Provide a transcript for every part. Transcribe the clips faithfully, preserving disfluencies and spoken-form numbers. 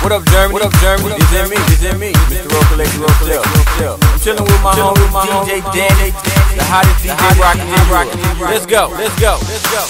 What up, Germany? What up, Germany? It's in me, it's in me. Mister Roll Collector, Roll I'm chillin' with my homie, with my D J Danny, the hottest D J rockin', Let's go, let's go, let's go.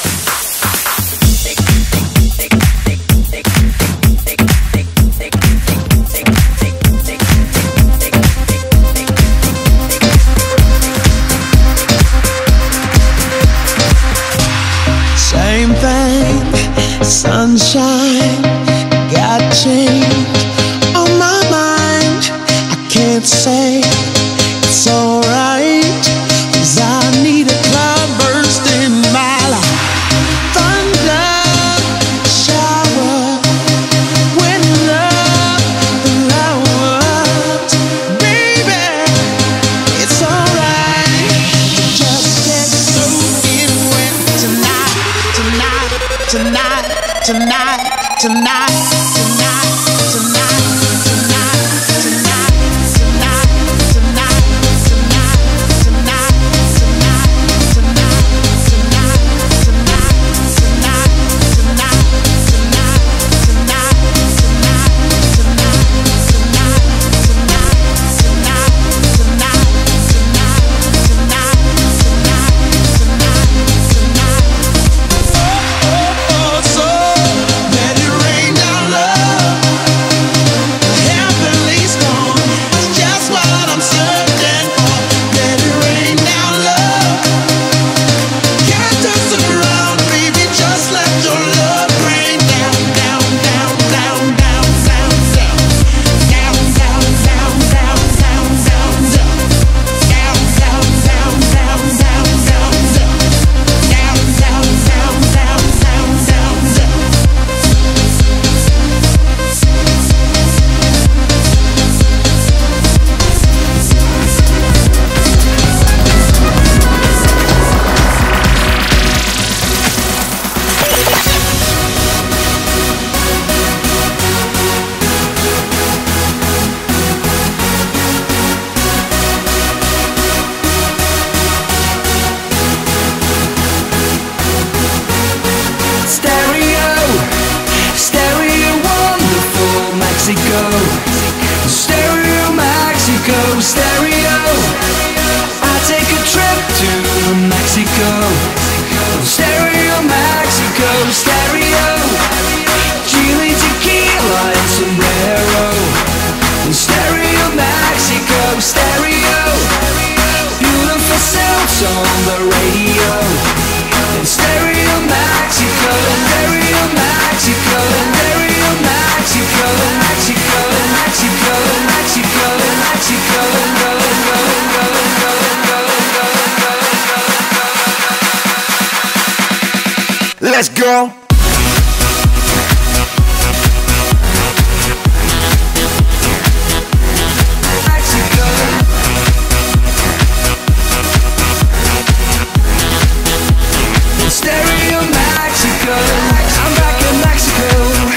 Same thing, sunshine, got change on my mind. I can't say it's alright, 'cause I need a cloudburst in my life. Thunder, shower, when love flowers. Baby, it's alright to just get soaking wet tonight, tonight, tonight, tonight, tonight, tonight, tonight, tonight, tonight, tonight, tonight, tonight, tonight, tonight, Stereo Mexico, stereo. I take a trip to Mexico. Stereo Mexico, stereo. Chile, tequila, and sombrero. Stereo Mexico, stereo. Beautiful sounds on the radio. Stereo Mexico, stereo Mexico, stereo Mexico, Mexico, Mexico, Mexico, Mexico, go, go, go, go, go, go, go. Let's go. Stereo Mexico, I'm back in Mexico.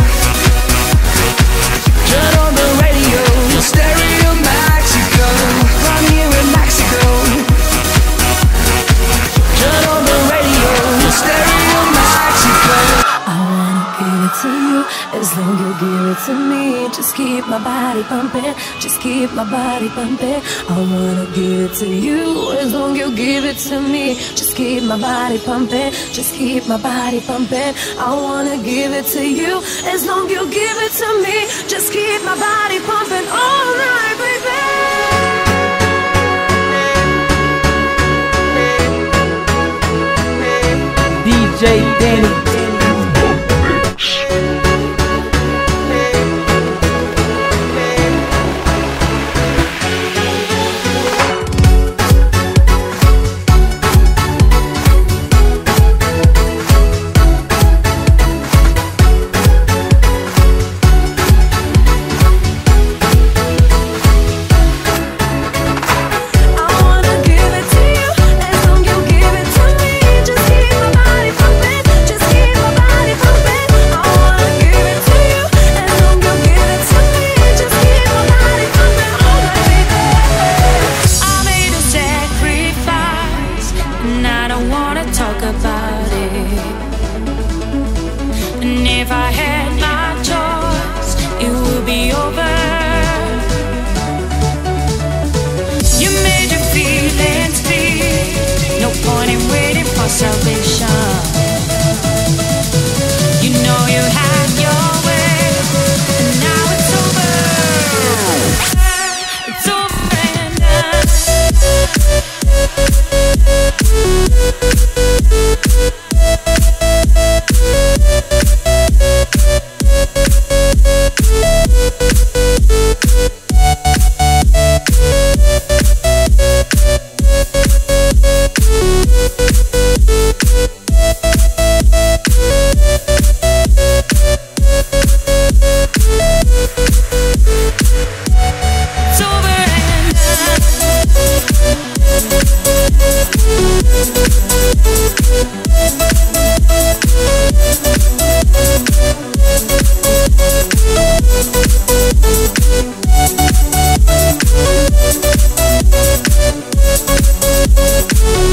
Turn on the radio. Stereo Mexico, I'm here in Mexico. Turn on the radio. Stereo Mexico. I wanna give it to you as long as you give it to me. Just keep my body pumping, just keep my body pumping. I wanna give it to you as long as you give it to me. Just keep my body pumping, just keep my body pumping. I wanna give it to you as long as you give it to me. Just keep my body pumping all night, baby. D J Danny. If I had my choice, it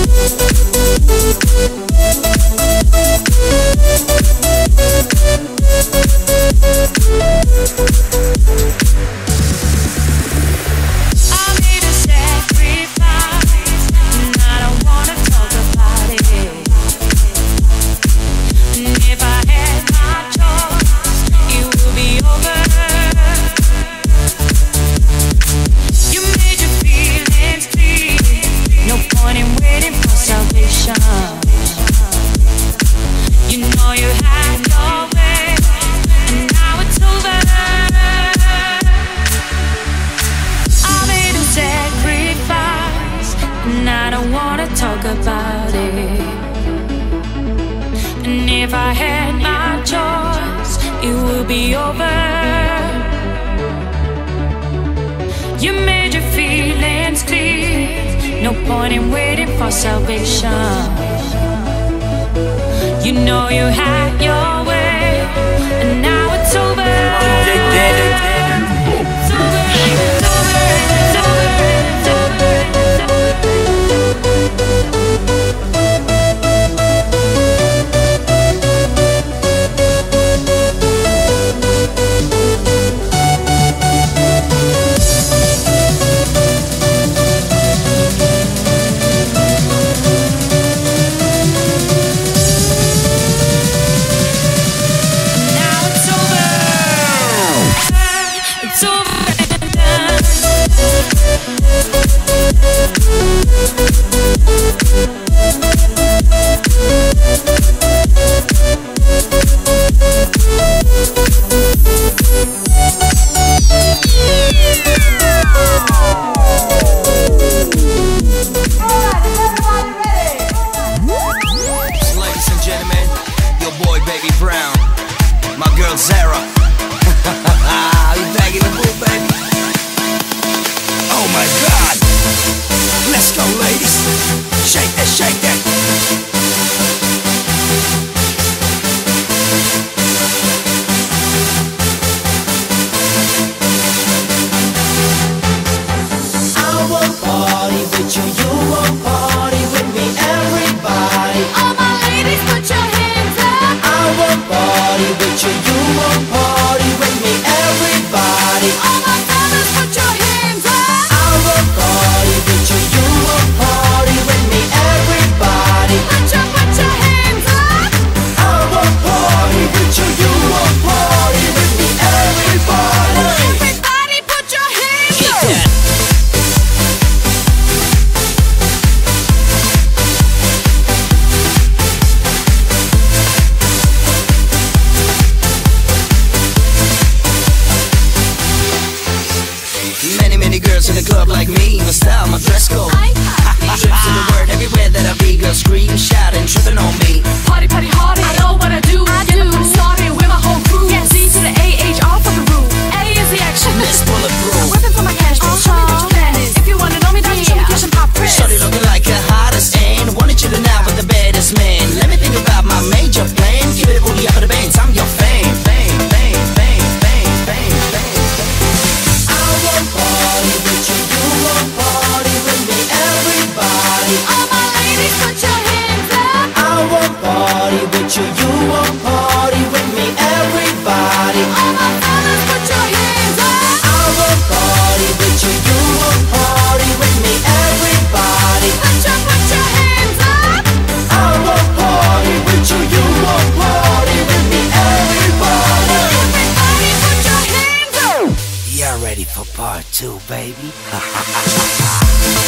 If I had my choice, it would be over. You made your feelings clear. No point in waiting for salvation. You know you had your way, and now it's over. It's over. It's over. It's over. It's over. Ready for part two, baby?